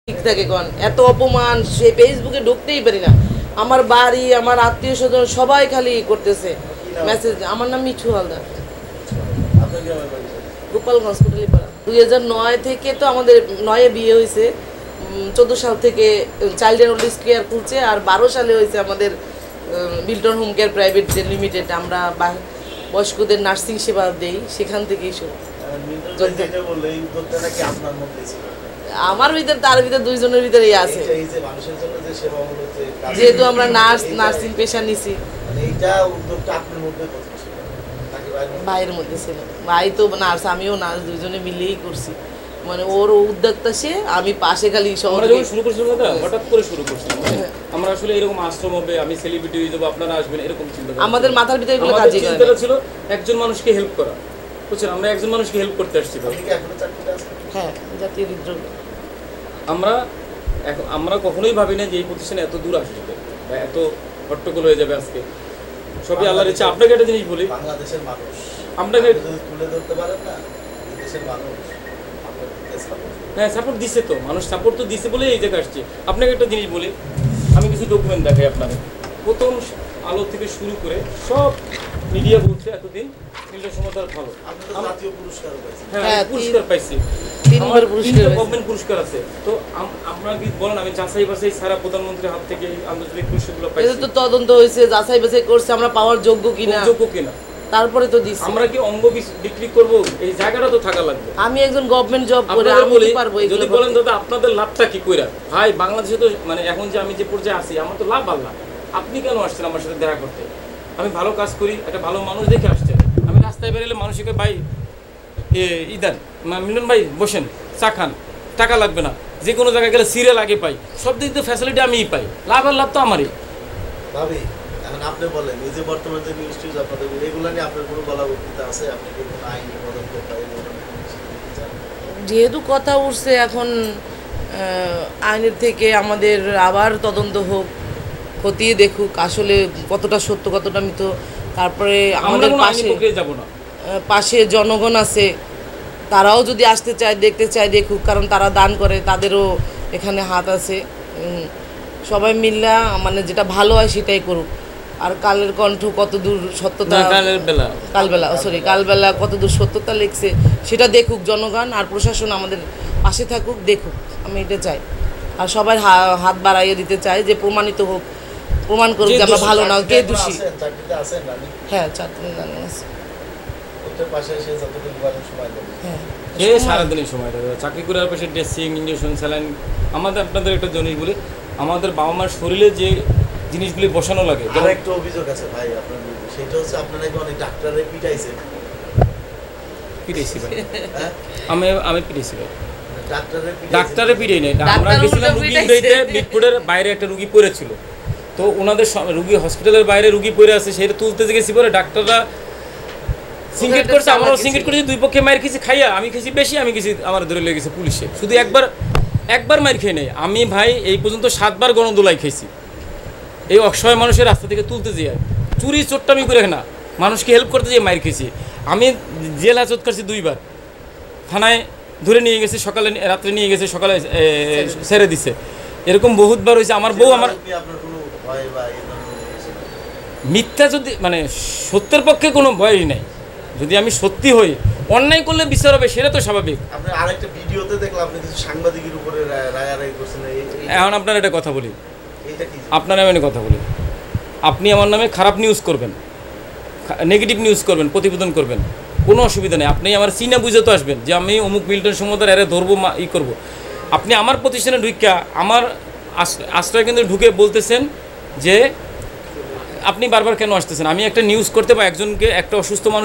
ঠিক থাকে কোন এত অপমান সে ফেসবুকে ঢুকতেই পারি না। আমার বাড়ি আমার আত্মীয় স্বজন সবাই খালি করতেছে মেসেজ। আমার নাম মিঠু হালদার, গোপালগঞ্জ কোটালীপাড়া। 2009 থেকে তো আমাদের 9-এ বিয়ে হয়েছে, 14 সাল থেকে child and old age care খুলছে, আর 12 সালে হয়েছে আমাদের Bilton home care private limited. আমরা বয়স্কদের নার্সিং সেবা দেই, সেখান থেকেই শুরু। আমার ভিতরে তার ভিতরে দুইজনের ভিতরেই আছে, যেহেতু আমরা নার্সিং পেশা নিছি। ভাইয়ের মধ্যে ছিল, ভাই তো নার্স, আমিও নার্স, দুইজনে মিলেই করছি। মানে ওর উদ্যোক্তা সে, আমি পাশে খালি শুরু করছিলাম না, হঠাৎ করে শুরু করছিলাম। আমরা আসলে এরকম আশ্রম হবে, আমি সেলিব্রিটি হয়ে যাবো, আপনারা আসবেন, এরকম চিন্তা আমাদের মাথার ভিতরে এগুলো কাজই করে না। ছিল একজন মানুষকে হেল্প করা, বুঝছেন? আমরা একজন মানুষকে হেল্প করতে আসছি। হ্যাঁ, জাতীয় হৃদরোগ। আমরা কখনোই ভাবি না যে এই প্রতিষ্ঠানে এত দূর আসবে বা এত হট্টগোল হয়ে যাবে আজকে। সবই আল্লাহর ইচ্ছা। আপনাকে একটা জিনিস বলি, বাংলাদেশের মানুষ আপনাকে তুলে ধরতে পারেন না, দেশের মানুষ হ্যাঁ সাপোর্ট দিছে, তো মানুষ সাপোর্ট তো দিছে বলেই এই জায়গায় আসছে। আপনাকে একটা জিনিস বলি, আমি কিছু ডকুমেন্ট দেখাই আপনাকে। প্রথম আলো থেকে শুরু করে সব মিডিয়া বলছে এতদিন মিল্টন সমতার ভালো, জাতীয় পুরস্কার পাইছি। হ্যাঁ পুরস্কার পাইছি, 3বার পুরস্কার, গভর্নমেন্ট পুরস্কার আছে। তো আমরা কি বলেন, আমি যাচাই বাছাই সারা প্রধানমন্ত্রীর হাত থেকে আন্তর্জাতিক পুরস্কারগুলো পাইছি। এটা তো তদন্ত হয়েছে, যাচাই বাছাই করছে আমরা পাওয়ার যোগ্য কিনা, তারপরে তো দিছি। আমরা কি অঙ্গ বিক্রি করব? এই জায়গাটা তো থাকা লাগবে। আমি একজন গভর্নমেন্ট জব করে আমি কি পারবো? যদি বলেন দাদা আপনাদের লাভটা কি কইরা, ভাই বাংলাদেশে তো মানে এখন যে আমি যে পর্যায়ে আছি আমার তো লাভ আল্লাহ। আপনি কেন আসছেন আমার সাথে দেখা করতে? আমি ভালো কাজ করি, একটা ভালো মানুষ দেখে আসছেন। আমি রাস্তায় বেরোলে মানুষকে ভাই ইদান মিলন ভাই বসেন, চা খান, টাকা লাগবে না। যে কোনো জায়গায় গেলে সিরিয়াল আগে পাই, সব দিক দিয়ে ফ্যাসিলিটি আমিই পাই, লাভ আর লাভ তো আমারই। ভাবি এখন আপনি বলেন, এই যে বর্তমানে যে নিউজ টিউজ আপনাদের এগুলো নিয়ে আপনার কোনো বলা বক্তৃতা আছে? আপনি কি কোনো আইনি পদক্ষেপ পাই? যেহেতু কথা উঠছে এখন, আইনের থেকে আমাদের আবার তদন্ত হোক, খতিয়ে দেখুক আসলে কতটা সত্য কতটা মিথ্য। তারপরে আমাদের পাশে জনগণ আছে, তারাও যদি আসতে চায় দেখতে চায় দেখুক, কারণ তারা দান করে, তাদেরও এখানে হাত আছে। সবাই মিল্লা মানে যেটা ভালো হয় সেটাই করুক। আর কালের কণ্ঠ কতদূর সত্যতা, কালবেলা কতদূর সত্যতা লিখছে সেটা দেখুক জনগণ, আর প্রশাসন আমাদের পাশে থাকুক, দেখুক। আমি এটা চাই, আর সবাই হাত বাড়াইয়ে দিতে চাই যে প্রমাণিত হোক, প্রমাণ করুক যে আমরা ভালো না, কে দোষী। হ্যাঁ, সারাদিনই সময় দেবে, চাকরি করার পাশে ড্রেসিং, ইঞ্জেকশন, স্যালাইন। আপনাদের একটা জিনিস বলি, আমাদের বাবা মার শরীরে যে জিনিসগুলি বসানো লাগে। একটা অভিযোগ আছে ভাই আপনার, সেটা হচ্ছে আপনারা অনেক ডাক্তারে পিটাইছি ভাই। আমি পিটাইছি ভাই, ডাক্তারে পিটাই নাই। আমরা গেছিলাম রুগী উঠাইতে, মিটপুরের বাইরে একটা রুগী পড়েছিল, তো ওনাদের রুগী হসপিটালের বাইরে রুগী পড়ে আছে, সেটা তুলতে গেছি পরে ডাক্তাররা সিঙ্গেট করছে, আমরাও সিঙ্গেট করেছি, দুই পক্ষে মায়ের খেয়েছি। খাইয়া আমি খেয়েছি বেশি, আমি খেয়েছি, আমার ধরে লেগেছে পুলিশে। শুধু একবার মায়ের খেয়ে নেই আমি ভাই, এই পর্যন্ত 7বার গণদোলাই খেয়েছি। এই অসহায় মানুষের রাস্তা থেকে তুলতে যেয়ে চুরি চোট্টামি করে না, মানুষকে হেল্প করতে যেয়ে মায়ের খেয়েছি। আমি জেল হাজত করছি 2বার, থানায় ধরে নিয়ে গেছে, সকালে রাত্রে নিয়ে গেছে, সকালে ছেড়ে দিছে। এরকম বহুতবার হয়েছে। আমার বউ আমার মিথ্যা, যদি মানে সত্যের পক্ষে কোনো ভয়ই নাই। যদি আমি সত্যি হই, অন্যায় করলে বিচার হবে, সেটা তো স্বাভাবিক। আরেকটা ভিডিওতে দেখলাম আপনি কিছু সাংবাদিকের উপরে রাগারাগি করছেন। এখন আপনার একটা কথা বলি, আপনার নামে কথা বলি, আপনি আমার নামে খারাপ নিউজ করবেন, নেগেটিভ নিউজ করবেন, প্রতিবেদন করবেন, কোনো অসুবিধা নেই। আপনি আমার চিনা বুঝে তো আসবেন যে আমি অমুক মিল্টন সমতার এরে ধরবো, করবো। আপনি আমার প্রতিষ্ঠানে ঢুকিয়া আমার আশ্রয় কেন্দ্রে ঢুকে বলতেছেন যে আপনি বারবার কেন আসতেছেন? আমি একটা নিউজ করতে বা একজনকে, একটা অসুস্থ মানুষ